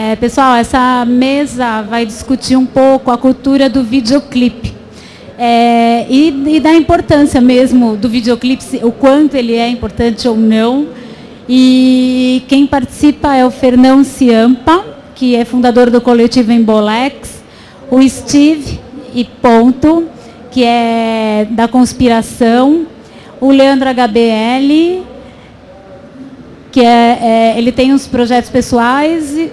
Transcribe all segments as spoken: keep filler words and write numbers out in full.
É, pessoal, essa mesa vai discutir um pouco a cultura do videoclipe. É, e, e da importância mesmo do videoclipe, o quanto ele é importante ou não. E quem participa é o Fernão Ciampa, que é fundador do coletivo Embolex, o Steve e Ponto, que é da Conspiração, o Leandro H B L, que é, é, ele tem uns projetos pessoais. E...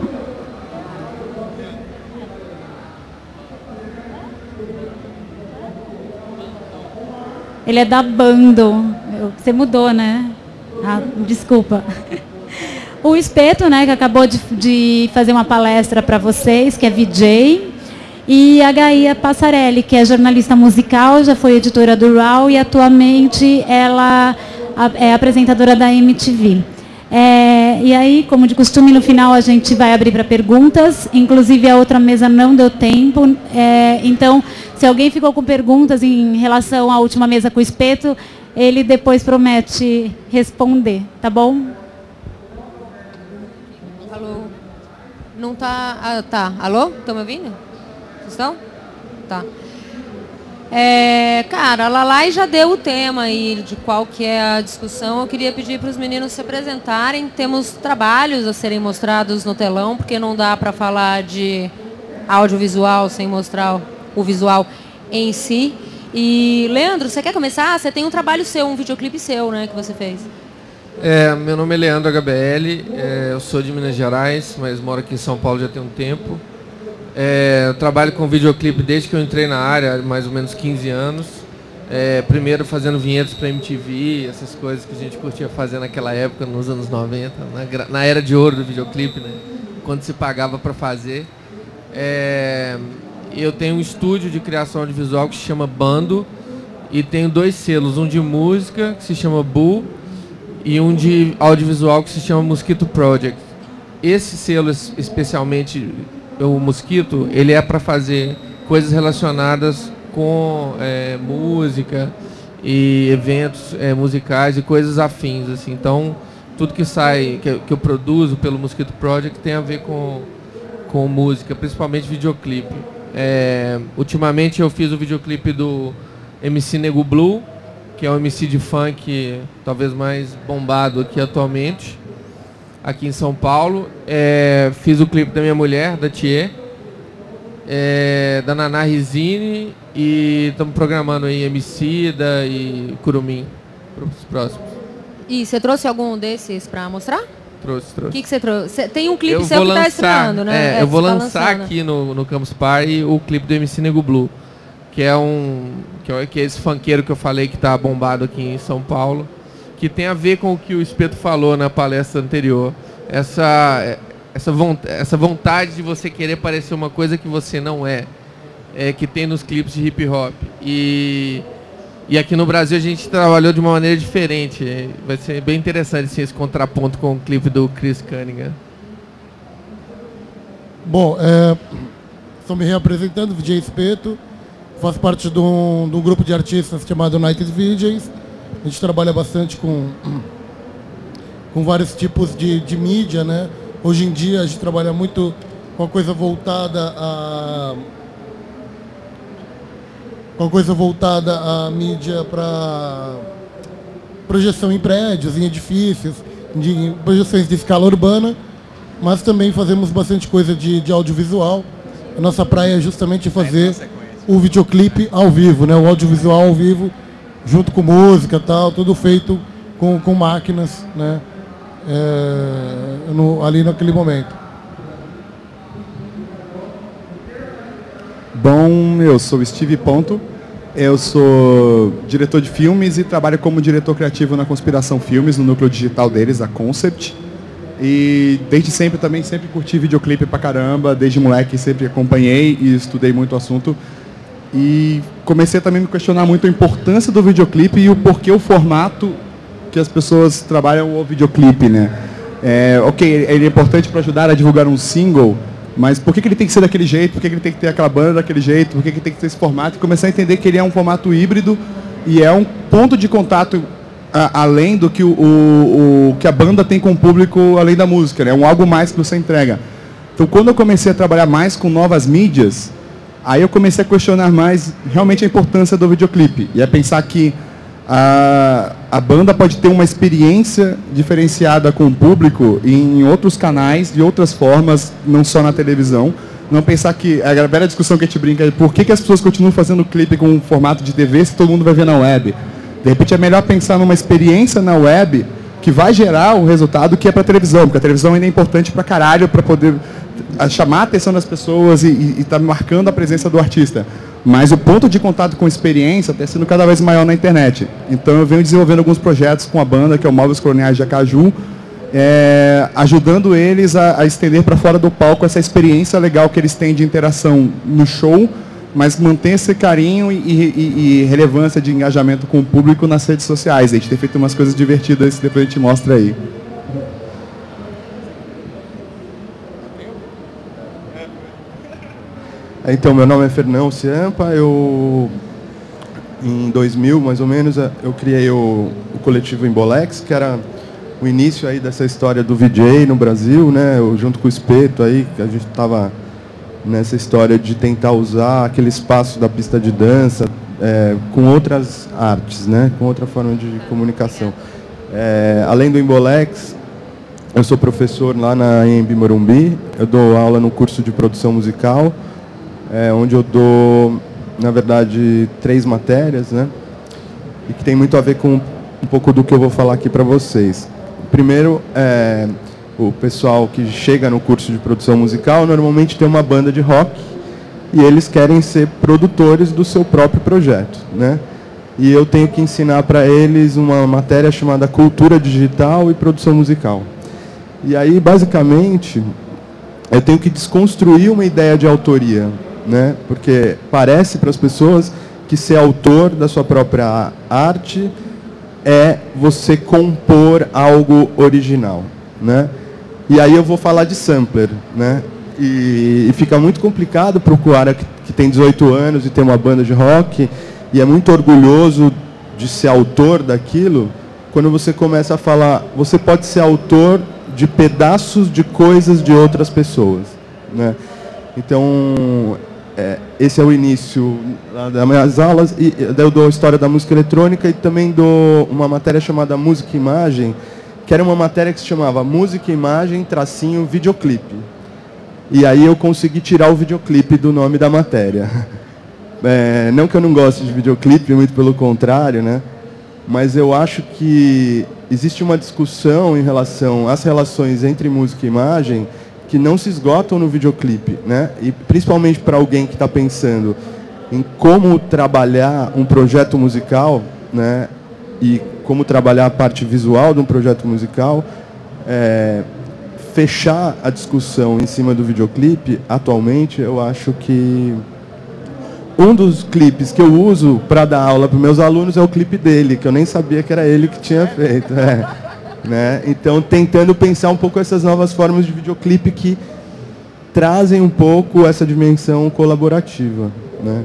ele é da Bando. Você mudou, né? Ah, desculpa. O Espeto, né, que acabou de, de fazer uma palestra para vocês, que é V J. E a Gaia Passarelli, que é jornalista musical, já foi editora do Raw e atualmente ela é apresentadora da M T V. É, e aí, como de costume, no final a gente vai abrir para perguntas. Inclusive, a outra mesa não deu tempo. É, então, se alguém ficou com perguntas em relação à última mesa com o Espeto, ele depois promete responder, tá bom? Alô? Não tá... Ah, tá. Alô? Estão me ouvindo? Vocês estão? Tá. É, cara, a Lalai já deu o tema aí de qual que é a discussão. Eu queria pedir para os meninos se apresentarem. Temos trabalhos a serem mostrados no telão, porque não dá para falar de audiovisual sem mostrar o visual em si. E, Leandro, você quer começar? Você tem um trabalho seu, um videoclipe seu, né, que você fez. É, meu nome é Leandro H B L, é, eu sou de Minas Gerais, mas moro aqui em São Paulo já tem um tempo. É, eu trabalho com videoclipe desde que eu entrei na área, há mais ou menos quinze anos. É, primeiro fazendo vinhetas para M T V, essas coisas que a gente curtia fazer naquela época, nos anos noventa, na, na era de ouro do videoclipe, né, quando se pagava para fazer. É, eu tenho um estúdio de criação audiovisual que se chama Bando e tenho dois selos, um de música que se chama Bull e um de audiovisual que se chama Mosquito Project. Esse selo especialmente, o Mosquito, ele é para fazer coisas relacionadas com é, música e eventos é, musicais e coisas afins, assim. Então, tudo que sai, que, que eu produzo pelo Mosquito Project tem a ver com, com música, principalmente videoclipe. É, ultimamente eu fiz o videoclipe do M C Nego Blue, que é o M C de funk talvez mais bombado aqui atualmente, aqui em São Paulo. É, fiz o clipe da minha mulher, da Thier, é, da Naná Rizini, e estamos programando aí Emicida e Curumim para os próximos. E você trouxe algum desses para mostrar? Trouxe, trouxe. O que, que você trouxe? Cê, tem um clipe eu seu que está estreando, né? É, é, eu vou tá lançar lançando. aqui no, no Campus Party o clipe do M C Nego Blue, que é um que é, que é esse funkeiro que eu falei que está bombado aqui em São Paulo, que tem a ver com o que o Espeto falou na palestra anterior. Essa, essa, vontade, essa vontade de você querer parecer uma coisa que você não é, é que tem nos clipes de hip hop. E, e aqui no Brasil a gente trabalhou de uma maneira diferente. Vai ser bem interessante assim, esse contraponto com o clipe do Chris Cunningham. Bom, é, estou me reapresentando, V J Espeto. Faço parte de um, de um grupo de artistas chamado United V Js. A gente trabalha bastante com, com vários tipos de, de mídia, né? Hoje em dia a gente trabalha muito com a coisa voltada a com a coisa voltada à mídia para projeção em prédios, em edifícios, de projeções de escala urbana, mas também fazemos bastante coisa de, de audiovisual. A nossa praia é justamente fazer o videoclipe ao vivo, né? O audiovisual ao vivo, junto com música, tal, tudo feito com, com máquinas, né? É, no, ali naquele momento. Bom, eu sou o Steve Ponto, eu sou diretor de filmes e trabalho como diretor criativo na Conspiração Filmes, no núcleo digital deles, a Concept. E desde sempre também sempre curti videoclipe pra caramba, desde moleque sempre acompanhei e estudei muito o assunto. E comecei também a me questionar muito a importância do videoclipe e o porquê o formato que as pessoas trabalham o videoclipe, né? É, ok, ele é importante para ajudar a divulgar um single, mas por que, que ele tem que ser daquele jeito? Por que, que ele tem que ter aquela banda daquele jeito? Por que, que ele tem que ter esse formato? E começar a entender que ele é um formato híbrido e é um ponto de contato a, além do que, o, o, o que a banda tem com o público, além da música, né? É um algo mais que você entrega. Então, quando eu comecei a trabalhar mais com novas mídias, aí eu comecei a questionar mais realmente a importância do videoclipe. E a pensar que a, a banda pode ter uma experiência diferenciada com o público em outros canais, de outras formas, não só na televisão. Não pensar que, a velha discussão que a gente brinca é por que, que as pessoas continuam fazendo clipe com um formato de T V se todo mundo vai ver na web. De repente é melhor pensar numa experiência na web que vai gerar um resultado que é para a televisão, porque a televisão ainda é importante para caralho para poder chamar a atenção das pessoas e estar tá marcando a presença do artista. Mas o ponto de contato com experiência está sendo cada vez maior na internet. Então eu venho desenvolvendo alguns projetos com a banda, que é o Móveis Coloniais de Acaju, é, ajudando eles a, a estender para fora do palco essa experiência legal que eles têm de interação no show, mas manter esse carinho e, e, e relevância de engajamento com o público nas redes sociais. A gente tem feito umas coisas divertidas que depois a gente mostra aí. Então, meu nome é Fernão Ciampa, eu, em dois mil, mais ou menos, eu criei o, o coletivo Embolex, que era o início aí dessa história do V J no Brasil, né? Eu, junto com o Espeto aí, que a gente estava nessa história de tentar usar aquele espaço da pista de dança é, com outras artes, né? Com outra forma de comunicação. É, além do Embolex, eu sou professor lá na A M B Morumbi, eu dou aula no curso de produção musical, é, onde eu dou, na verdade, três matérias, né? E que tem muito a ver com um pouco do que eu vou falar aqui para vocês. Primeiro, é, o pessoal que chega no curso de produção musical normalmente tem uma banda de rock e eles querem ser produtores do seu próprio projeto, né? E eu tenho que ensinar para eles uma matéria chamada Cultura Digital e Produção Musical. E aí, basicamente, eu tenho que desconstruir uma ideia de autoria, né? Porque parece para as pessoas que ser autor da sua própria arte é você compor algo original, né? E aí eu vou falar de sampler, né? E, e fica muito complicado para o cara que, que tem dezoito anos e tem uma banda de rock e é muito orgulhoso de ser autor daquilo, quando você começa a falar, você pode ser autor de pedaços de coisas de outras pessoas, né? Então, é, esse é o início das minhas aulas, e eu dou a história da música eletrônica e também dou uma matéria chamada Música e Imagem, que era uma matéria que se chamava Música e Imagem, tracinho, videoclipe. E aí eu consegui tirar o videoclipe do nome da matéria. É, não que eu não goste de videoclipe, muito pelo contrário, né? Mas eu acho que existe uma discussão em relação às relações entre música e imagem que não se esgotam no videoclipe, né? E principalmente para alguém que está pensando em como trabalhar um projeto musical, né? E como trabalhar a parte visual de um projeto musical, é, fechar a discussão em cima do videoclipe, atualmente, eu acho que um dos clipes que eu uso para dar aula para os meus alunos é o clipe dele, que eu nem sabia que era ele que tinha feito. É. Né? Então, tentando pensar um pouco essas novas formas de videoclipe que trazem um pouco essa dimensão colaborativa, né?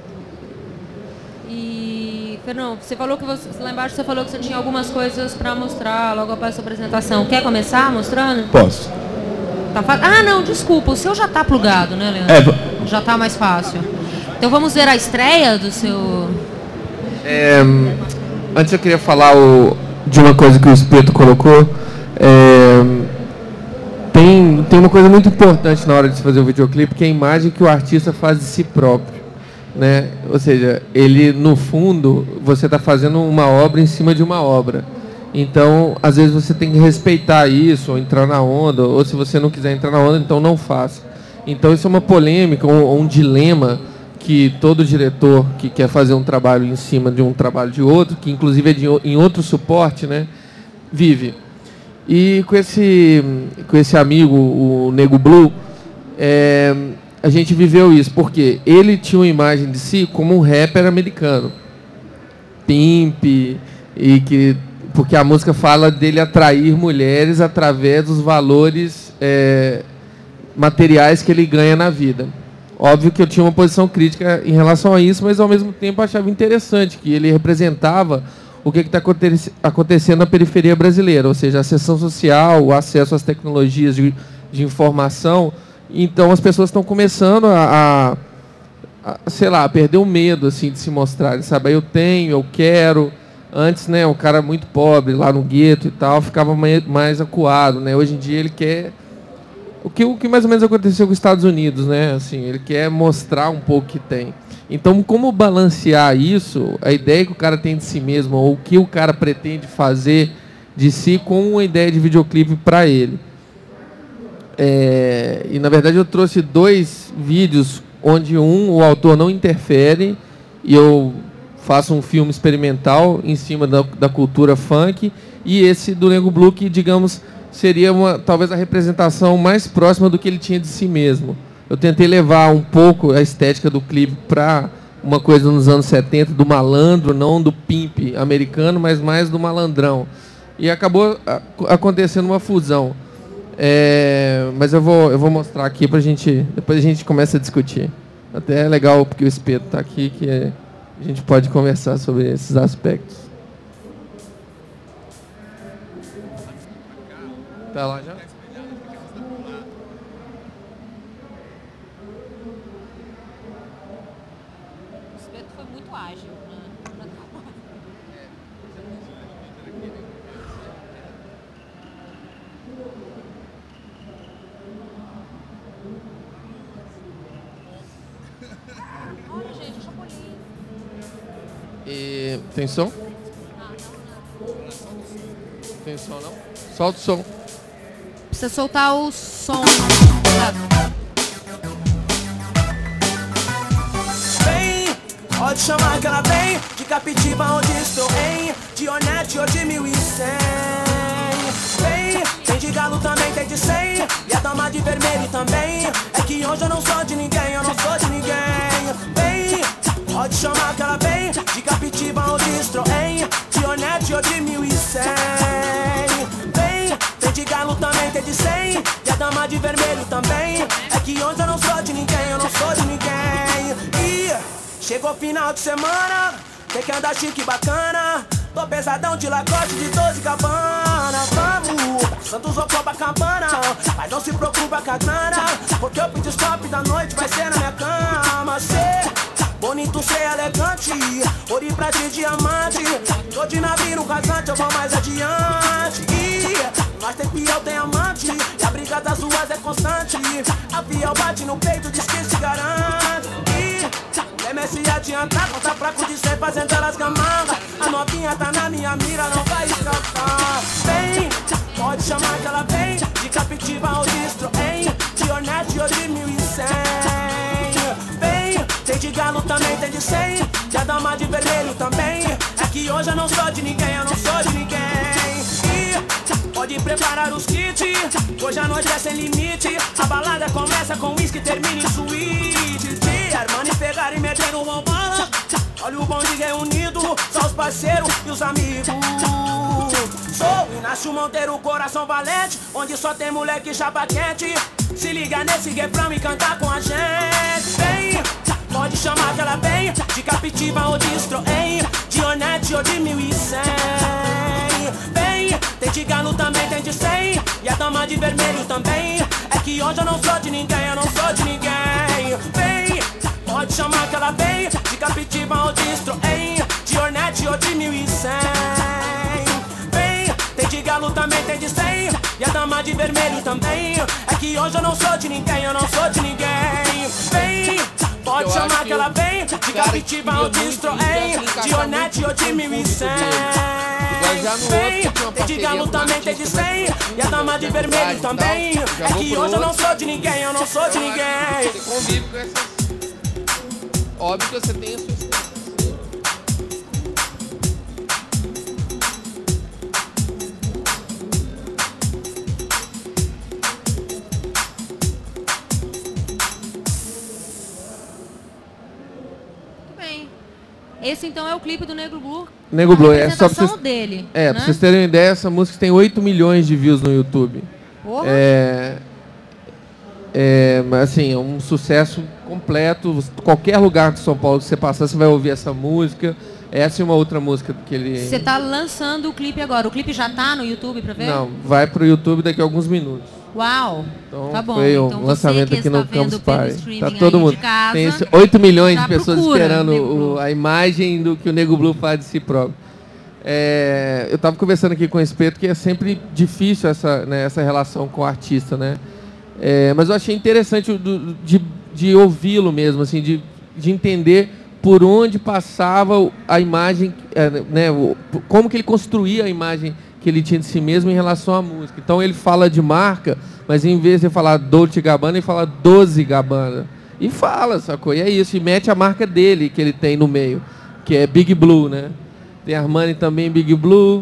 E, Fernão, você falou que você, lá embaixo você falou que você tinha algumas coisas para mostrar logo após a sua apresentação. Quer começar mostrando? Posso. Tá fa... Ah, não, desculpa, o seu já está plugado, né, Leandro? É, já está mais fácil. Então vamos ver a estreia do seu... É, antes eu queria falar o... de uma coisa que o Espeto colocou. É, tem, tem uma coisa muito importante na hora de se fazer um videoclipe, que é a imagem que o artista faz de si próprio, né? Ou seja, ele, no fundo, você está fazendo uma obra em cima de uma obra. Então, às vezes você tem que respeitar isso, ou entrar na onda, ou se você não quiser entrar na onda, então não faça. Então isso é uma polêmica, ou um, um dilema que todo diretor que quer fazer um trabalho em cima de um trabalho de outro, que inclusive é de, em outro suporte, né, vive. E com esse, com esse amigo, o Nego Blue, é, a gente viveu isso, porque ele tinha uma imagem de si como um rapper americano, pimp, e que, porque a música fala dele atrair mulheres através dos valores é, materiais que ele ganha na vida. Óbvio que eu tinha uma posição crítica em relação a isso, mas ao mesmo tempo achava interessante que ele representava o que está acontecendo na periferia brasileira, ou seja, a ascensão social, o acesso às tecnologias de, de informação Então as pessoas estão começando a, a, a, sei lá, a perder o medo assim, de se mostrarem, sabe? Eu tenho, eu quero. Antes, né, um cara muito pobre, lá no gueto e tal, ficava mais, mais acuado, né? Hoje em dia ele quer... O que, o que mais ou menos aconteceu com os Estados Unidos, né? Assim, ele quer mostrar um pouco que tem. Então, como balancear isso, a ideia que o cara tem de si mesmo, ou o que o cara pretende fazer de si com uma ideia de videoclipe para ele. É, e, na verdade, eu trouxe dois vídeos onde um, o autor não interfere, e eu faço um filme experimental em cima da, da cultura funk, e esse do Nego Blue, que, digamos, seria uma, talvez a representação mais próxima do que ele tinha de si mesmo. Eu tentei levar um pouco a estética do clipe para uma coisa nos anos setenta, do malandro, não do pimp americano, mas mais do malandrão. E acabou acontecendo uma fusão. É, mas eu vou, eu vou mostrar aqui para a gente, depois a gente começa a discutir. Até é legal porque o Espeto está aqui, que é, a gente pode conversar sobre esses aspectos. Tá lá já? O Espeto foi muito ágil, né? Olha, gente, Chapolin. E tem som? Tem som não? Solta o som. Precisa soltar o som. Vem, pode chamar que ela vem, de Capitiba onde estou, hein? De Ornette ou de mil e cem. Vem, tem de galo também, tem de cem. E a dama de vermelho também. É que hoje eu não sou de ninguém, eu não sou de ninguém. Vem, pode chamar que ela vem, de Capitiba onde estou, hein? De Ornette ou de mil e cem. Vem, tem de galo também, tem de cem. E a dama de vermelho também. É que hoje eu não sou de ninguém, eu não sou de ninguém. E chegou final de semana, tem que andar chique e bacana. Tô pesadão de Lacoste, de doze Cabana. Vamos pra Santos ou Copacabana, mas não se preocupa com a grana, porque o pitstop da noite vai ser na minha cama. Cê bonito, cê elegante, ouro e prata e diamante. Tô de navio rasante, eu vou mais adiante. E nós tem fiel, tem amante, e a briga das ruas é constante. A fiel bate no peito, diz que se garante. E é se adiantar, conta fraco de ser fazendo elas gamanga. A novinha tá na minha mira, não vai escapar. Vem, pode chamar que ela vem, de Capitiba ao distro, hein? De Ornette ou de mil e cem. Vem, tem de galo também, tem de cem. E a dama de vermelho também. É que hoje eu não sou de ninguém, eu não sou de ninguém. E pode preparar os kits, hoje a noite é sem limite. A balada começa com uísque, termina em suíte. De Armani, Ferrari, metendo uma bala. Olha o bonde reunido, só os parceiros e os amigos. Sou Inácio Monteiro, coração valente, onde só tem moleque chapa quente. Se liga nesse refrão e cantar com a gente. Vem, pode chamar que ela vem, de Capitiba ou distro, hein? De Ornette ou de mil e cem. Vem, tem de galo também, tem de cem. E a dama de vermelho também. É que hoje eu não sou de ninguém, eu não sou de ninguém. Vem, pode chamar que ela vem, de Capitiba ou distro, hein? De Ornette ou de mil e cem. Vem, tem de galo também, tem de cem. E a dama de vermelho também. É que hoje eu não sou de ninguém, eu não sou de ninguém. Vem, pode chamar que ela vem, de Capitiba ou distro, hein? De Ornette ou de mil e cem. Vem, tem de galo também, tem de cem. E a dama de vermelho também. É que hoje eu não sou de ninguém, eu não sou de ninguém. Você convive com essas... Óbvio que você tem a sua história. Muito bem. Esse então é o clipe do Nego Blue. Nego Blue, é só pra apresentação vocês, dele. é, né? pra vocês terem uma ideia, essa música tem oito milhões de views no YouTube. Porra. É, é, assim, é um sucesso completo. Qualquer lugar de São Paulo que você passar, você vai ouvir essa música. Essa e uma outra música que ele... Você tá lançando o clipe agora. O clipe já tá no YouTube pra ver? Não, vai pro YouTube daqui a alguns minutos. Uau! Então, tá bom. foi um então, lançamento aqui no Campus Party. Tá todo mundo. Casa, tem oito milhões de pessoas procura, esperando o, a imagem do que o Nego Blue faz de si próprio. É, eu estava conversando aqui com o Espeto que é sempre difícil essa, né, essa relação com o artista, né? É, mas eu achei interessante do, de, de ouvi-lo mesmo, assim, de, de entender por onde passava a imagem, é, né, o, como que ele construía a imagem que ele tinha de si mesmo em relação à música. Então ele fala de marca, mas em vez de falar Dolce Gabbana, ele fala Doze Gabbana. E fala, sacou? E é isso, e mete a marca dele que ele tem no meio, que é Big Blue, né? Tem Armani também, Big Blue.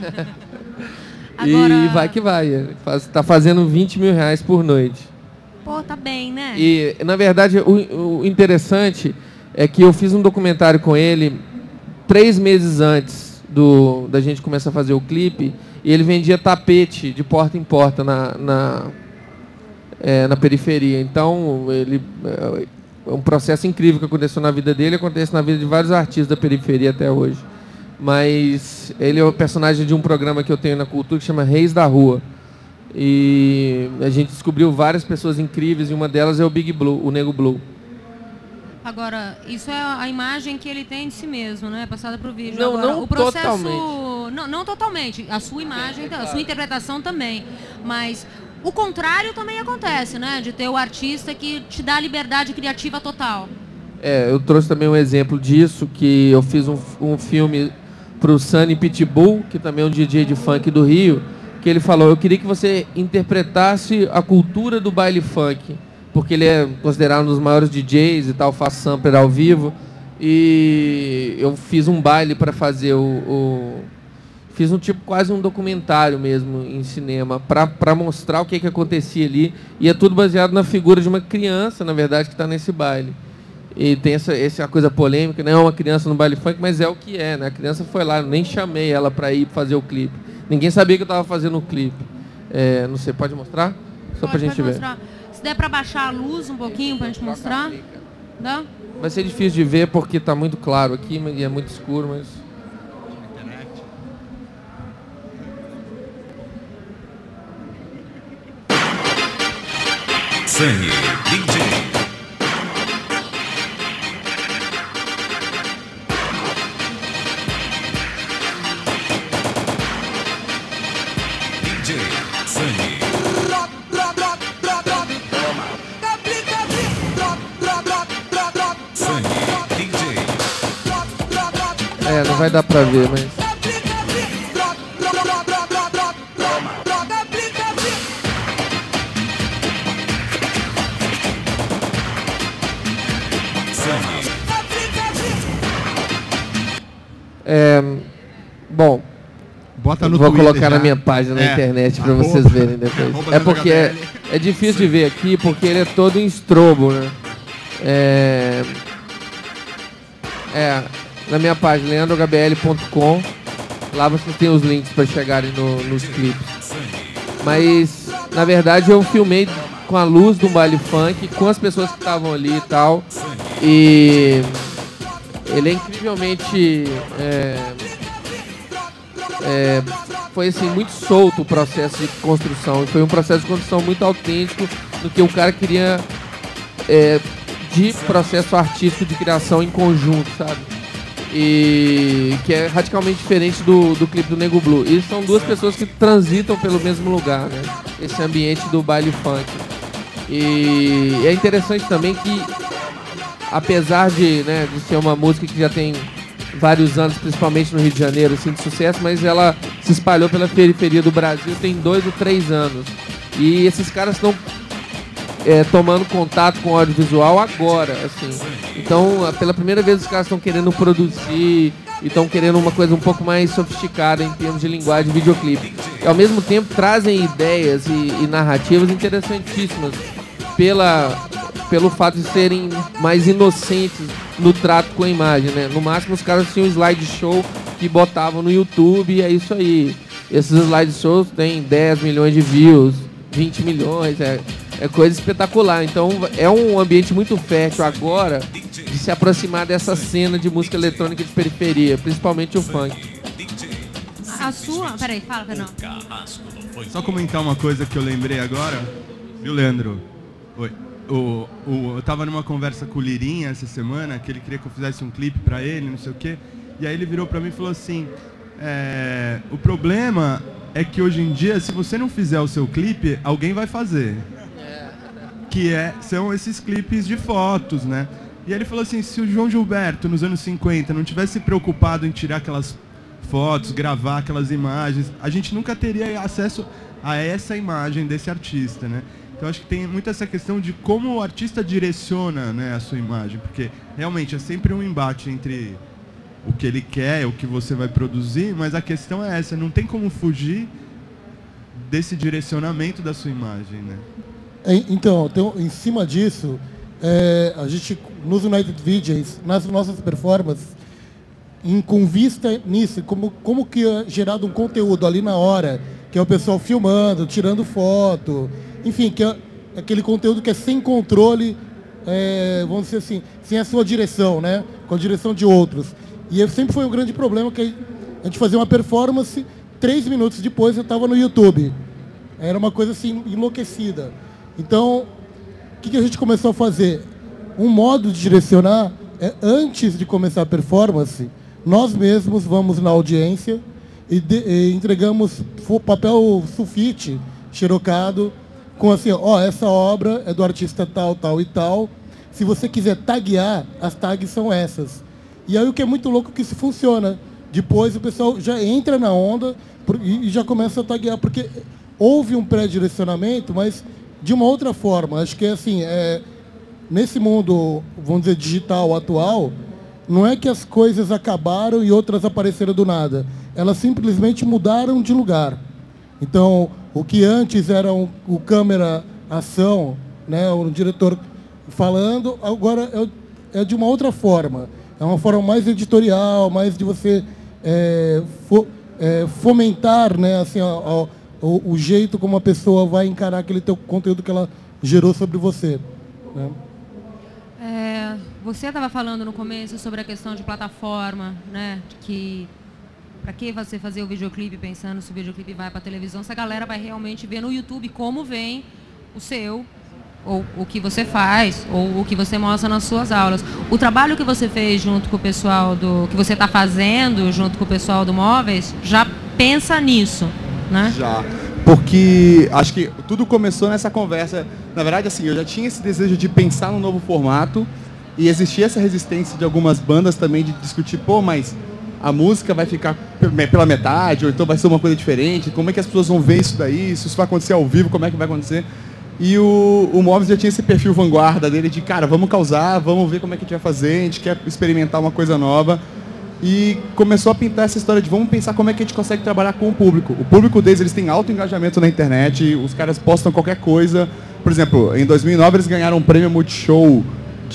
Agora... E vai que vai. Faz, tá fazendo vinte mil reais por noite. Pô, tá bem, né? E, na verdade, o, o interessante é que eu fiz um documentário com ele três meses antes do, da gente começar a fazer o clipe, e ele vendia tapete de porta em porta na, na, é, na periferia. Então, ele, é um processo incrível que aconteceu na vida dele, acontece na vida de vários artistas da periferia até hoje. Mas ele é o personagem de um programa que eu tenho na Cultura que chama Reis da Rua. E a gente descobriu várias pessoas incríveis, e uma delas é o Big Blue, o Nego Blue. Agora, isso é a imagem que ele tem de si mesmo, né? Passada para o vídeo. Não, Agora, não o processo, totalmente. Não, não totalmente. A sua imagem, é, é a claro. sua interpretação também. Mas o contrário também acontece, né? De ter o artista que te dá liberdade criativa total. É, eu trouxe também um exemplo disso, que eu fiz um, um filme para o Sunny Pitbull, que também é um D J de funk do Rio, que ele falou, eu queria que você interpretasse a cultura do baile funk, porque ele é considerado um dos maiores D Js e tal, faz sampler ao vivo, e eu fiz um baile para fazer o, o... Fiz um tipo, quase um documentário mesmo em cinema, para mostrar o que, que acontecia ali, e é tudo baseado na figura de uma criança, na verdade, que está nesse baile. E tem essa, essa coisa polêmica, não é uma criança no baile funk, mas é o que é, né? A criança foi lá, eu nem chamei ela para ir fazer o clipe. Ninguém sabia que eu estava fazendo o clipe. É, não sei, pode mostrar? Só para a gente ver. Mostrar. Se der para baixar a luz um pouquinho para a gente mostrar. Dá? Vai ser difícil de ver porque está muito claro aqui, e é muito escuro, mas... Sunny D J. É, não vai dar pra ver, mas... É, bom, Bota no vou Twitter colocar já. na minha página na É, internet para arroba, vocês verem depois. É porque é, é difícil de ver aqui, porque ele é todo em estrobo, né? É, é na minha página, leandro h b l ponto com. Lá vocês têm os links para chegarem no, nos clipes. Mas, na verdade, eu filmei com a luz do baile funk, com as pessoas que estavam ali e tal. E ele é incrivelmente... É, é, foi assim, muito solto o processo de construção. Foi um processo de construção muito autêntico do que o cara queria é, de processo artístico de criação em conjunto, sabe? E que é radicalmente diferente do, do clipe do Nego Blue. E são duas pessoas que transitam pelo mesmo lugar, né? Esse ambiente do baile funk. E é interessante também que, apesar de, né, de ser uma música que já tem vários anos, principalmente no Rio de Janeiro, assim, de sucesso, mas ela se espalhou pela periferia do Brasil tem dois ou três anos. E esses caras estão é, tomando contato com o audiovisual agora, assim. Então, pela primeira vez, os caras estão querendo produzir e estão querendo uma coisa um pouco mais sofisticada em termos de linguagem de videoclipe. E, ao mesmo tempo, trazem ideias e, e narrativas interessantíssimas pela... pelo fato de serem mais inocentes no trato com a imagem, né? No máximo, os caras tinham um slideshow que botavam no YouTube e é isso aí. Esses slideshows têm dez milhões de views, vinte milhões, é, é coisa espetacular. Então, é um ambiente muito fértil agora de se aproximar dessa cena de música eletrônica de periferia, principalmente o funk. a sua... Peraí, fala, Fernando. Só comentar uma coisa que eu lembrei agora. Viu, Leandro? Oi. O, o, eu tava numa conversa com o Lirinha essa semana, que ele queria que eu fizesse um clipe pra ele, não sei o quê. E aí ele virou pra mim e falou assim, é, o problema é que hoje em dia, se você não fizer o seu clipe, alguém vai fazer. Que é, são esses clipes de fotos, né? E ele falou assim, se o João Gilberto, nos anos cinquenta, não tivesse preocupado em tirar aquelas fotos, gravar aquelas imagens, a gente nunca teria acesso a essa imagem desse artista, né? Então acho que tem muito essa questão de como o artista direciona, né, a sua imagem, porque realmente é sempre um embate entre o que ele quer, o que você vai produzir, mas a questão é essa, não tem como fugir desse direcionamento da sua imagem, né? Então, então em cima disso, é, a gente, nos United V Js, nas nossas performances, em, com vista nisso, como, como que é gerado um conteúdo ali na hora, que é o pessoal filmando, tirando foto, enfim, que é aquele conteúdo que é sem controle, é, vamos dizer assim, sem a sua direção, né? Com a direção de outros. E sempre foi um grande problema que a gente fazia uma performance, três minutos depois eu estava no YouTube. Era uma coisa assim, enlouquecida. Então, o que, que a gente começou a fazer? Um modo de direcionar é, antes de começar a performance, nós mesmos vamos na audiência e, de, e entregamos papel sulfite, xerocado, com assim, ó, essa obra é do artista tal, tal e tal. Se você quiser taguear, as tags são essas. E aí o que é muito louco é que isso funciona. Depois o pessoal já entra na onda e já começa a taguear, porque houve um pré-direcionamento, mas de uma outra forma. Acho que é assim, é, nesse mundo, vamos dizer, digital atual, não é que as coisas acabaram e outras apareceram do nada. Elas simplesmente mudaram de lugar. Então, o que antes era um, o câmera ação, né, o diretor falando, agora é, é de uma outra forma. É uma forma mais editorial, mais de você é, fo, é, fomentar, né, assim, a, a, o, o jeito como a pessoa vai encarar aquele teu conteúdo que ela gerou sobre você, né? É, você estava falando no começo sobre a questão de plataforma, né? De que para que você fazer o videoclipe pensando se o videoclipe vai para a televisão, se a galera vai realmente ver no YouTube como vem o seu, ou o que você faz, ou o que você mostra nas suas aulas. O trabalho que você fez junto com o pessoal do... que você está fazendo junto com o pessoal do Móveis, já pensa nisso, né? Já. Porque acho que tudo começou nessa conversa. Na verdade, assim, eu já tinha esse desejo de pensar num novo formato e existia essa resistência de algumas bandas também de discutir, pô, mas a música vai ficar pela metade, ou então vai ser uma coisa diferente, como é que as pessoas vão ver isso daí, se isso vai acontecer ao vivo, como é que vai acontecer? E o, o Móveis já tinha esse perfil vanguarda dele de, cara, vamos causar, vamos ver como é que a gente vai fazer, a gente quer experimentar uma coisa nova. E começou a pintar essa história de vamos pensar como é que a gente consegue trabalhar com o público. O público deles, eles têm alto engajamento na internet, os caras postam qualquer coisa. Por exemplo, em dois mil e nove eles ganharam um prêmio Multishow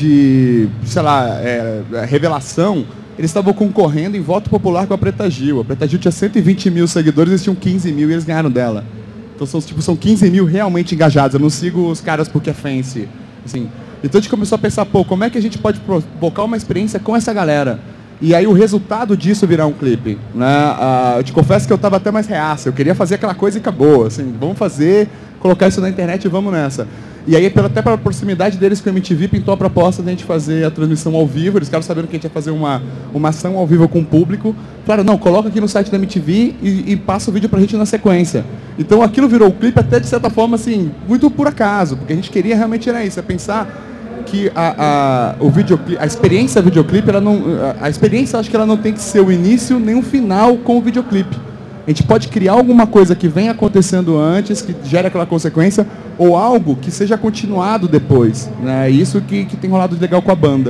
de, sei lá, é, revelação. Eles estavam concorrendo em voto popular com a Preta Gil. A Preta Gil tinha cento e vinte mil seguidores, eles tinham quinze mil e eles ganharam dela. Então são, tipo, são quinze mil realmente engajados. Eu não sigo os caras porque é fancy. Assim. Então a gente começou a pensar, pô, como é que a gente pode provocar uma experiência com essa galera? E aí o resultado disso virar um clipe, né? Ah, eu te confesso que eu estava até mais reaça. Eu queria fazer aquela coisa e acabou. Assim, vamos fazer, colocar isso na internet e vamos nessa. E aí, até pela proximidade deles com a M T V, pintou a proposta de a gente fazer a transmissão ao vivo. Eles ficaram sabendo que a gente ia fazer uma, uma ação ao vivo com o público. Claro, não, coloca aqui no site da M T V e, e passa o vídeo pra gente na sequência. Então aquilo virou o clipe até, de certa forma, assim, muito por acaso. Porque a gente queria realmente era isso, é pensar que a, a, o videoclipe, a experiência videoclipe, ela não, a experiência, acho que ela não tem que ser o início nem o final com o videoclipe. A gente pode criar alguma coisa que vem acontecendo antes, que gera aquela consequência, ou algo que seja continuado depois, né? Isso que, que tem rolado de legal com a banda.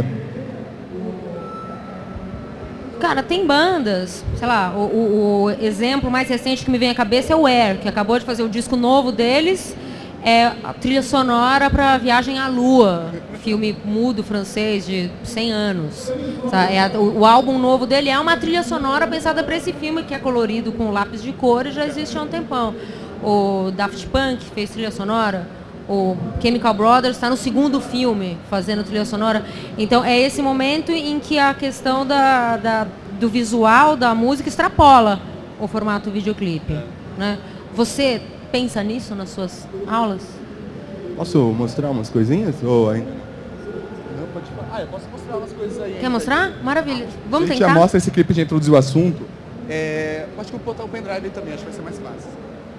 Cara, tem bandas, sei lá, o, o, o exemplo mais recente que me vem à cabeça é o Air, que acabou de fazer o disco novo deles, é a trilha sonora para Viagem à Lua, filme mudo francês de cem anos. É a, o, o álbum novo dele é uma trilha sonora pensada para esse filme, que é colorido com lápis de cor e já existe há um tempão. O Daft Punk fez trilha sonora, o Chemical Brothers está no segundo filme fazendo trilha sonora. Então é esse momento em que a questão da, da, do visual da música extrapola, o formato videoclipe, né? Você pensa nisso nas suas aulas? Posso mostrar umas coisinhas? Ou ainda não? Não, pode falar. Ah, eu posso mostrar umas coisas aí. Quer mostrar? Maravilha. Vamos a gente tentar? já mostra esse clipe, já introduziu o assunto. É, acho que eu vou botar o pendrive aí também, acho que vai ser mais fácil.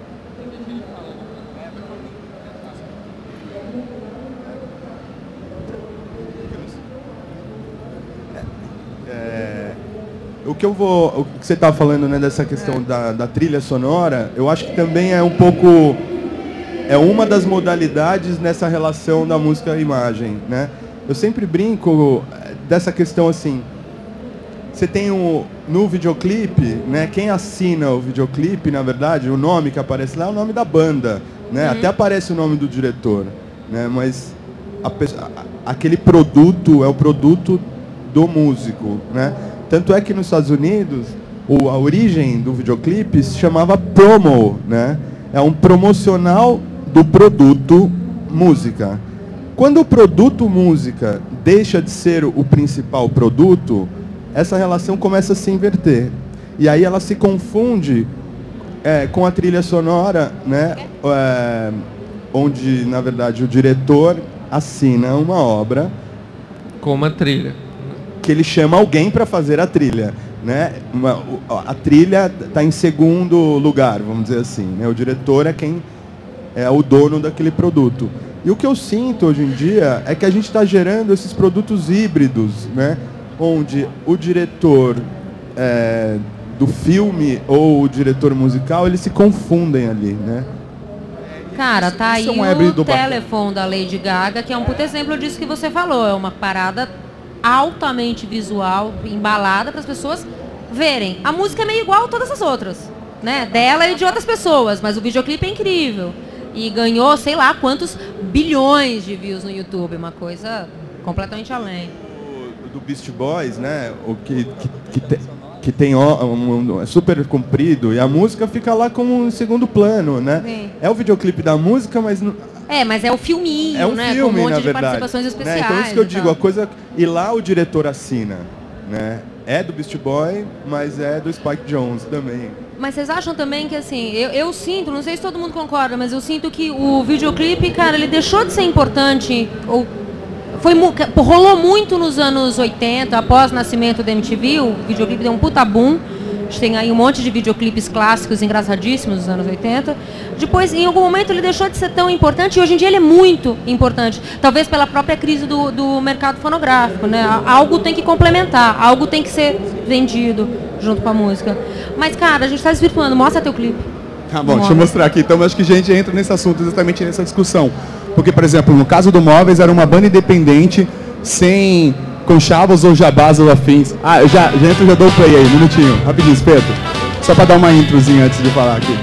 É, o que eu vou, o que você estava falando, né, dessa questão é. da, da trilha sonora, eu acho que também é um pouco, é uma das modalidades nessa relação da música e imagem, né? Eu sempre brinco dessa questão assim, você tem o, no videoclipe, né, quem assina o videoclipe, na verdade, o nome que aparece lá é o nome da banda, né? Uhum. Até aparece o nome do diretor, né? Mas a, a, aquele produto é o produto do músico, né? Tanto é que nos Estados Unidos, o, a origem do videoclipe se chamava promo, né? É um promocional do produto música. Quando o produto música deixa de ser o principal produto, essa relação começa a se inverter. E aí ela se confunde é, com a trilha sonora, né? É, onde, na verdade, o diretor assina uma obra com uma trilha, que ele chama alguém para fazer a trilha, né? Uma, a trilha está em segundo lugar, vamos dizer assim, né? O diretor é quem é o dono daquele produto. E o que eu sinto hoje em dia é que a gente está gerando esses produtos híbridos, né? Onde o diretor é, do filme ou o diretor musical, eles se confundem ali, né? Cara, tá aí Isso é um o híbrido telefone da Lady Gaga, que é um puto exemplo disso que você falou. É uma parada altamente visual, embalada para as pessoas verem. A música é meio igual a todas as outras, né? Dela e de outras pessoas, mas o videoclipe é incrível. E ganhou, sei lá, quantos bilhões de views no YouTube, uma coisa completamente além. O do Beast Boys, né? O que, que, que, te, que tem ó, um, um, é super comprido e a música fica lá como um segundo plano, né? Sim. É o videoclipe da música, mas não... É, mas é o filminho, é um né? Filme, com um monte na de verdade, participações especiais. Né? Então isso que eu digo, então. a coisa... E lá o diretor assina, né? É do Beast Boy, mas é do Spike Jonze também. Mas vocês acham também que, assim, eu, eu sinto, não sei se todo mundo concorda, mas eu sinto que o videoclipe, cara, ele deixou de ser importante, ou foi, rolou muito nos anos oitenta, após o nascimento da M T V, o videoclipe deu um puta boom. A gente tem aí um monte de videoclipes clássicos, engraçadíssimos dos anos oitenta. Depois, em algum momento, ele deixou de ser tão importante e hoje em dia ele é muito importante. Talvez pela própria crise do, do mercado fonográfico, né? Algo tem que complementar, algo tem que ser vendido junto com a música. Mas, cara, a gente está desvirtuando. Mostra teu clipe. Tá bom, deixa eu mostrar aqui. Então, acho que a gente entra nesse assunto, exatamente nessa discussão. Porque, por exemplo, no caso do Móveis, era uma banda independente, sem... conchavos ou jabás ou afins. Ah, eu já, já entro, já dou o play aí, um minutinho, rapidinho, espeto. Só para dar uma introzinha antes de falar aqui.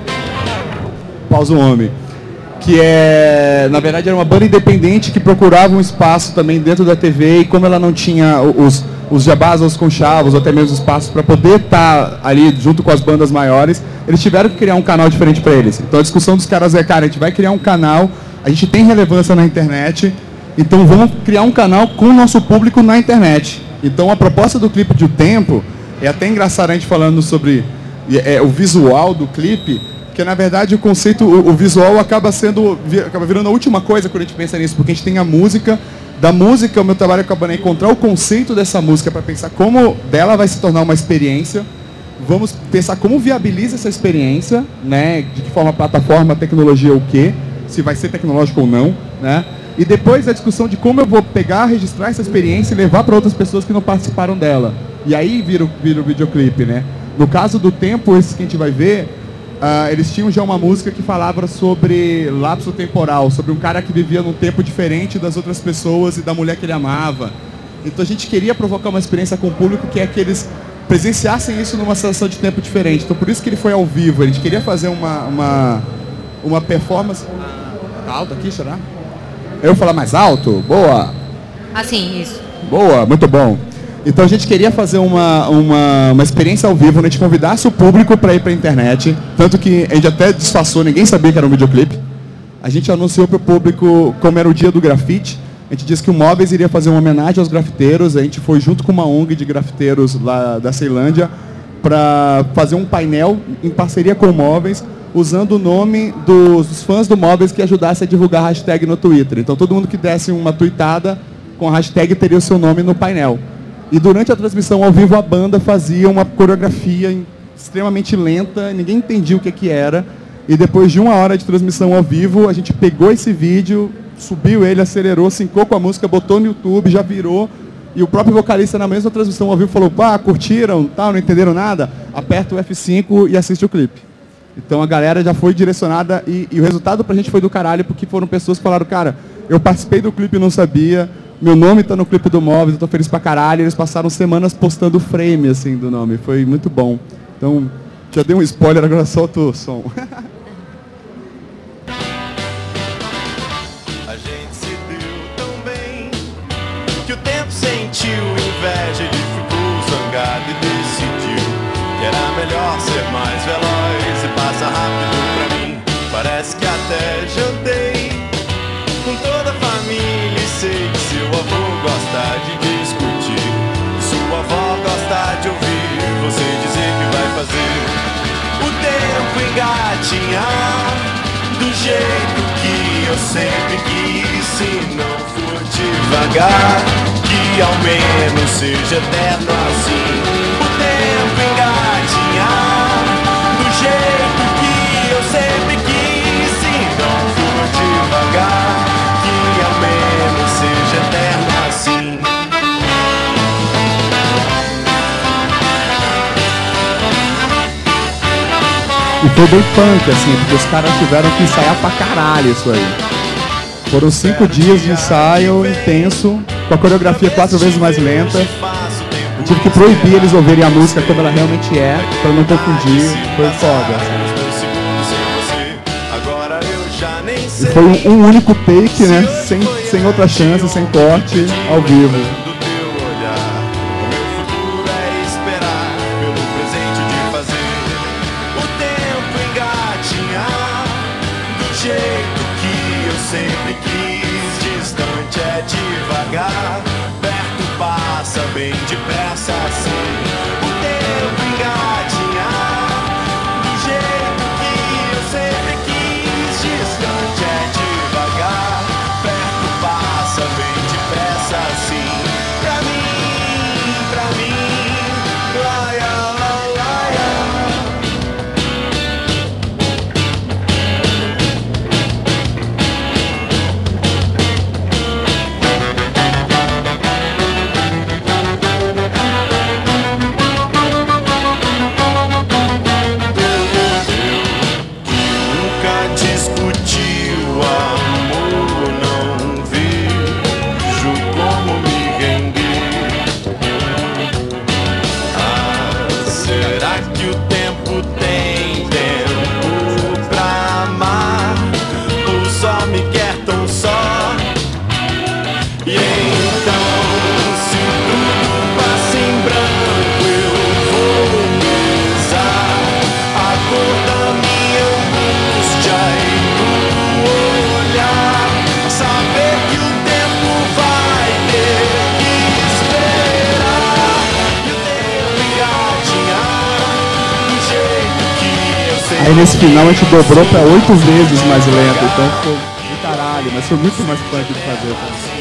Pausa o homem. Que é, na verdade, era uma banda independente que procurava um espaço também dentro da T V e como ela não tinha os, os jabás ou os conchavos, ou até mesmo espaços para poder estar tá ali junto com as bandas maiores, eles tiveram que criar um canal diferente para eles. Então a discussão dos caras é, cara, a gente vai criar um canal, a gente tem relevância na internet, então vamos criar um canal com o nosso público na internet. Então a proposta do clipe de O Tempo, é até engraçado a gente falando sobre é, o visual do clipe, porque na verdade o conceito, o, o visual acaba sendo, acaba virando a última coisa quando a gente pensa nisso, porque a gente tem a música, da música o meu trabalho acaba em encontrar o conceito dessa música para pensar como dela vai se tornar uma experiência, vamos pensar como viabiliza essa experiência, né, de que forma, plataforma, tecnologia ou o quê, se vai ser tecnológico ou não, né? E depois a discussão de como eu vou pegar, registrar essa experiência e levar para outras pessoas que não participaram dela. E aí vira, vira o videoclipe, né? No caso do Tempo, esse que a gente vai ver, uh, eles tinham já uma música que falava sobre lapso temporal, sobre um cara que vivia num tempo diferente das outras pessoas e da mulher que ele amava. Então a gente queria provocar uma experiência com o público que é que eles presenciassem isso numa sensação de tempo diferente. Então por isso que ele foi ao vivo, a gente queria fazer uma, uma, uma performance... Tá alto aqui, será? Eu falar mais alto? Boa. Assim, isso. Boa, muito bom. Então a gente queria fazer uma, uma, uma experiência ao vivo, onde a gente convidasse o público para ir para a internet. Tanto que a gente até disfarçou, ninguém sabia que era um videoclipe. A gente anunciou para o público como era o dia do grafite. A gente disse que o Móveis iria fazer uma homenagem aos grafiteiros. A gente foi junto com uma O N G de grafiteiros lá da Ceilândia para fazer um painel em parceria com o Móveis, usando o nome dos fãs do Móveis que ajudasse a divulgar a hashtag no Twitter. Então todo mundo que desse uma tweetada com a hashtag teria o seu nome no painel. E durante a transmissão ao vivo a banda fazia uma coreografia extremamente lenta, ninguém entendia o que, que era. E depois de uma hora de transmissão ao vivo, a gente pegou esse vídeo, subiu ele, acelerou, sincou com a música, botou no YouTube, já virou. E o próprio vocalista na mesma transmissão ao vivo falou, pá, curtiram, tal, não entenderam nada? Aperta o F cinco e assiste o clipe. Então a galera já foi direcionada e, e o resultado pra gente foi do caralho, porque foram pessoas que falaram, cara, eu participei do clipe e não sabia, meu nome tá no clipe do Móveis, eu tô feliz pra caralho, eles passaram semanas postando o frame, assim, do nome, foi muito bom. Então, já dei um spoiler, agora solta o som. A gente se deu tão bem que o tempo sentiu inveja e ficou zangado e decidiu que era melhor ser mais veloz e passa rápido pra mim. Parece que até jantei com toda a família e sei que seu avô gosta de discutir e sua avó gosta de ouvir você dizer que vai fazer o tempo engatinhar do jeito que eu sempre quis. Se não for devagar, que ao menos seja eterno assim. O tempo engatinhar do jeito que eu sempre quis. Se não for devagar, que ao menos seja eterno assim. E foi bem punk, assim, porque os caras tiveram que ensaiar pra caralho isso aí. Foram cinco dias de ensaio intenso, com a coreografia quatro vezes mais lenta. Eu tive que proibir eles ouvirem a música como ela realmente é, pra não confundir. Foi foda. E foi um, um único take, né? Sem, sem outra chance, sem corte, ao vivo. Sempre quis, distante é devagar, perto passa bem depressa assim. O tempo engatinhar do jeito que eu sempre quis, distante é devagar, perto passa bem depressa assim. Pra mim, pra mim, laia, laia. Aí nesse final a gente dobrou pra oito vezes mais lento, então ficou do caralho, mas foi muito mais punk de fazer. Tá?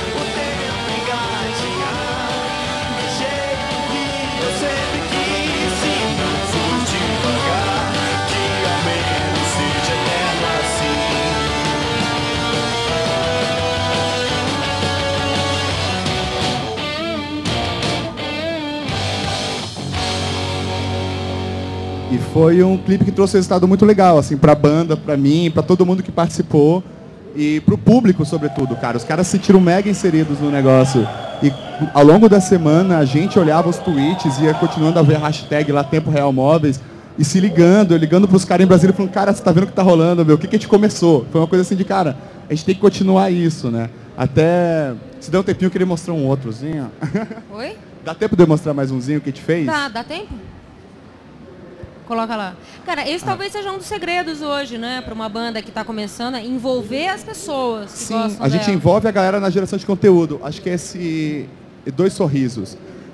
E foi um clipe que trouxe um resultado muito legal, assim, pra banda, pra mim, pra todo mundo que participou e pro público, sobretudo, cara. Os caras se sentiram mega inseridos no negócio. E ao longo da semana a gente olhava os tweets, ia continuando a ver a hashtag lá, Tempo Real Móveis, e se ligando, ligando pros caras em Brasília, falando, cara, você tá vendo o que tá rolando, meu? O que que a gente começou? Foi uma coisa assim de, cara, a gente tem que continuar isso, né? Até, se der um tempinho, eu queria mostrar um outrozinho. Oi? Dá tempo de eu mostrar mais umzinho que a gente fez? Tá, dá tempo? Coloca lá. Cara, esse ah. talvez seja um dos segredos hoje, né? Para uma banda que está começando, envolver as pessoas que Sim, gostam a gente dela. envolve a galera na geração de conteúdo. Acho que é esse Dois Sorrisos,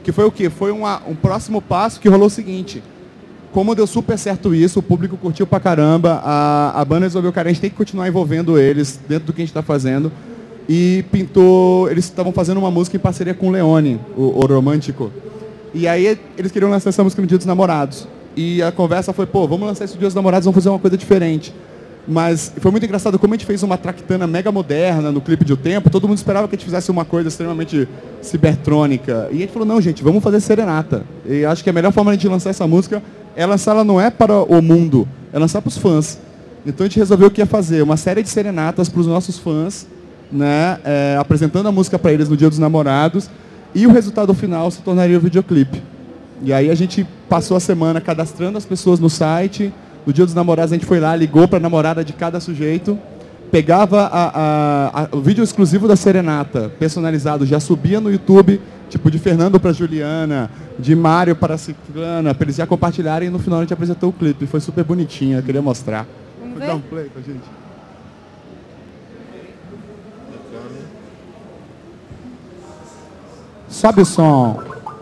Que foi o quê? Foi uma, um próximo passo que rolou o seguinte. Como deu super certo isso, o público curtiu pra caramba, a, a banda resolveu, cara, a gente tem que continuar envolvendo eles dentro do que a gente está fazendo. E pintou, eles estavam fazendo uma música em parceria com o Leone, o, o Romântico. E aí eles queriam lançar essa música no Dia dos Namorados. E a conversa foi, pô, vamos lançar isso no Dia dos Namorados, vamos fazer uma coisa diferente. Mas foi muito engraçado como a gente fez uma traquitana mega moderna no clipe de O Tempo, todo mundo esperava que a gente fizesse uma coisa extremamente cibertrônica. E a gente falou, não, gente, vamos fazer serenata. E acho que a melhor forma de lançar essa música é lançar ela não é para o mundo, é lançar para os fãs. Então a gente resolveu o que ia fazer, uma série de serenatas para os nossos fãs, né, é, apresentando a música para eles no Dia dos Namorados, e o resultado final se tornaria o videoclipe. E aí a gente passou a semana cadastrando as pessoas no site. No Dia dos Namorados a gente foi lá, ligou para a namorada de cada sujeito, pegava a, a, a, o vídeo exclusivo da serenata, personalizado, já subia no YouTube, tipo de Fernando para Juliana, de Mário para Ciclana, para eles já compartilharem, e no final a gente apresentou o clipe. Foi super bonitinho, eu queria mostrar. Vamos Vou ver? dar um play pra gente. Sobe o som.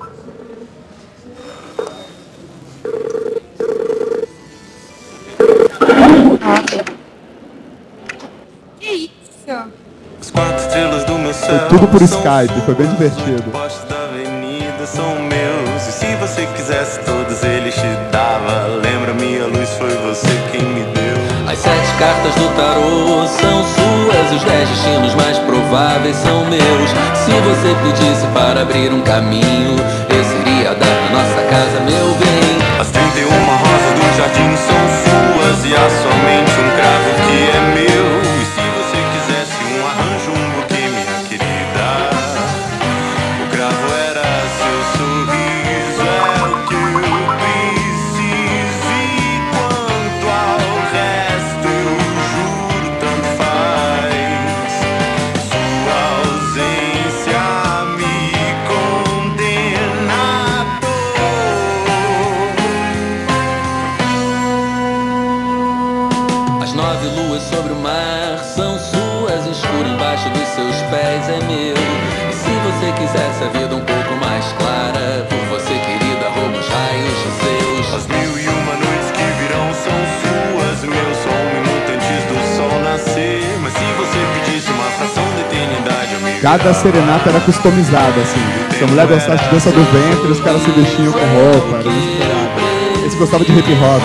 Que isso? As quatro estrelas do meu céu Foi tudo por são Skype, foi bem suas, divertido. os postes da avenida são meus. E se você quisesse todos eles te dava. Lembra-me, a luz foi você quem me deu. As sete cartas do tarô são suas, os dez destinos mais prováveis são meus. Se você pedisse para abrir um caminho, eu seria dar na nossa casa, meu bem. As trinta e uma rosas do jardim são suas e há somente um cravo que é meu. E se você quisesse um arranjo, um buquê, minha querida, o cravo era seu sorriso, é o que eu preciso. E quanto ao resto, eu juro, tanto faz. Sua ausência me condena à As nove luas sobre o mar são suas, escuro embaixo dos seus pés é meu. E se você quisesse a vida um pouco mais clara, por você, querida, rouba os raios dos seus. As mil e uma noites que virão são suas. O meu sou um minuto antes do sol nascer. Mas se você pedisse uma fração de eternidade, eu me Cada serenata era customizada, assim. Se a mulher gostasse de dança do ventre, os caras se vestiam com roupa, era inspirado. Esse gostava de hip hop.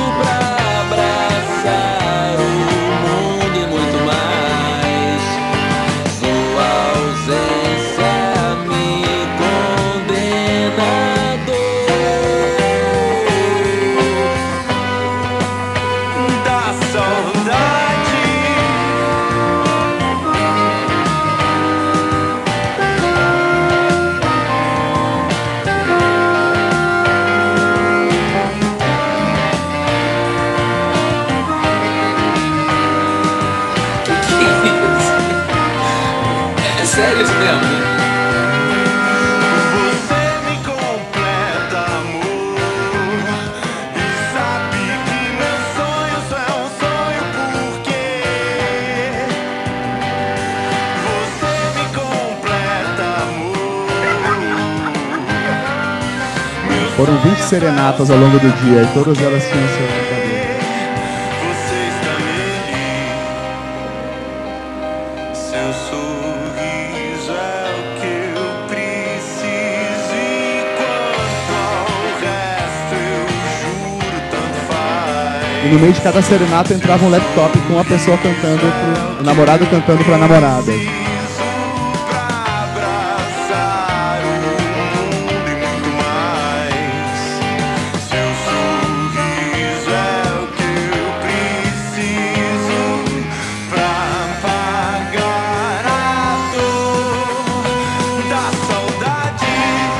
Sério isso mesmo? Você me completa, amor. E sabe que meu sonho só é um sonho porque você me completa, amor. Foram vinte serenatas ao longo do dia e todas elas tinham seu brincadeira. Você está nele. Seu sorriso é o que eu preciso. E quanto ao resto, eu juro, tanto faz. E no meio de cada serenata entrava um laptop com uma pessoa cantando, pro, o namorado cantando pra namorada. Pra abraçar o mundo e muito mais. Seu sorriso é o que eu preciso pra apagar a dor da saudade.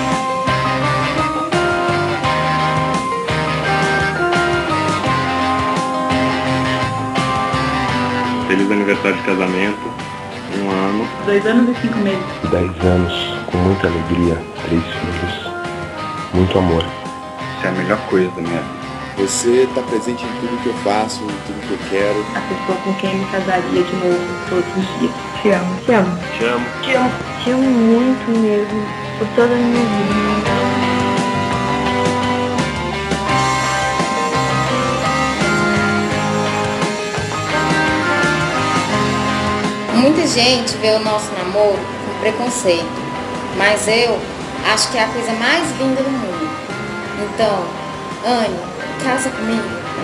Feliz aniversário de casamento, um ano, Dois anos e cinco meses. dez anos, com muita alegria, três filhos, muito amor. Isso é a melhor coisa da minha vida. Você está presente em tudo que eu faço, em tudo que eu quero. A pessoa com quem eu me casaria de novo todos os dias. Te amo, te amo. Te amo. Te amo. Te amo muito mesmo. por toda a minha vida. Muita gente vê o nosso namoro com preconceito, mas eu acho que é a coisa mais linda do mundo. Então, Anne, casa comigo.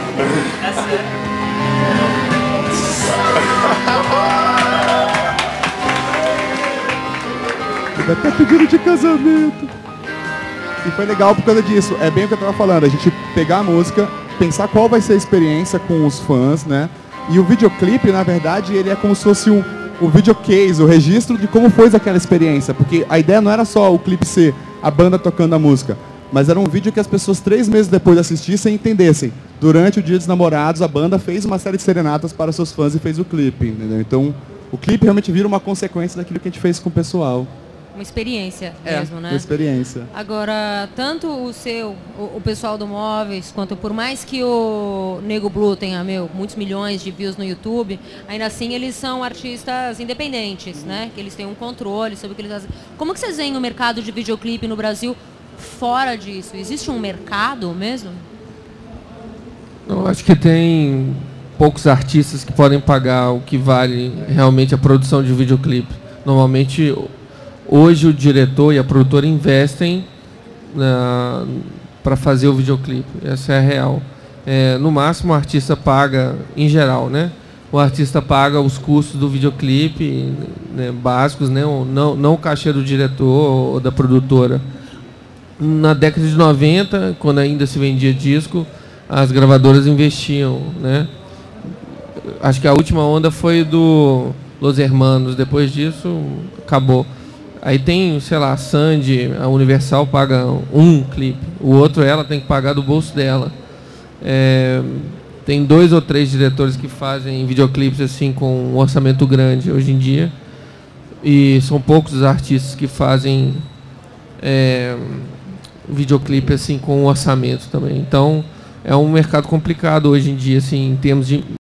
Ele até pedindo de casamento. E foi legal por causa disso. É bem o que eu tava falando. A gente pegar a música, pensar qual vai ser a experiência com os fãs, né? E o videoclipe, na verdade, ele é como se fosse um o videocase, o registro de como foi aquela experiência, porque a ideia não era só o clipe ser a banda tocando a música, mas era um vídeo que as pessoas três meses depois assistissem e entendessem. Durante o Dia dos Namorados, a banda fez uma série de serenatas para seus fãs e fez o clipe, entendeu? Então, o clipe realmente vira uma consequência daquilo que a gente fez com o pessoal. Uma experiência é, mesmo, né? Uma experiência. Agora, tanto o seu, o, o pessoal do Móveis, quanto por mais que o Nego Blue tenha, meu, muitos milhões de views no YouTube, ainda assim eles são artistas independentes, né? Que eles têm um controle sobre o que eles fazem. Como que vocês veem o mercado de videoclipe no Brasil fora disso? Existe um mercado mesmo? Eu acho que tem poucos artistas que podem pagar o que vale realmente a produção de videoclipe. Normalmente, hoje o diretor e a produtora investem para fazer o videoclipe. Essa é a real. É, no máximo o artista paga, em geral, né? O artista paga os custos do videoclipe, né, básicos, né? não, não o cachê do diretor ou da produtora. Na década de noventa, quando ainda se vendia disco, as gravadoras investiam, né? Acho que a última onda foi do Los Hermanos. Depois disso, acabou. Aí tem, sei lá, a Sandy, a Universal paga um clipe. O outro ela tem que pagar do bolso dela. É, tem dois ou três diretores que fazem videoclipes assim com um orçamento grande hoje em dia. E são poucos os artistas que fazem é, videoclipe assim com um orçamento também. Então é um mercado complicado hoje em dia, assim, em termos de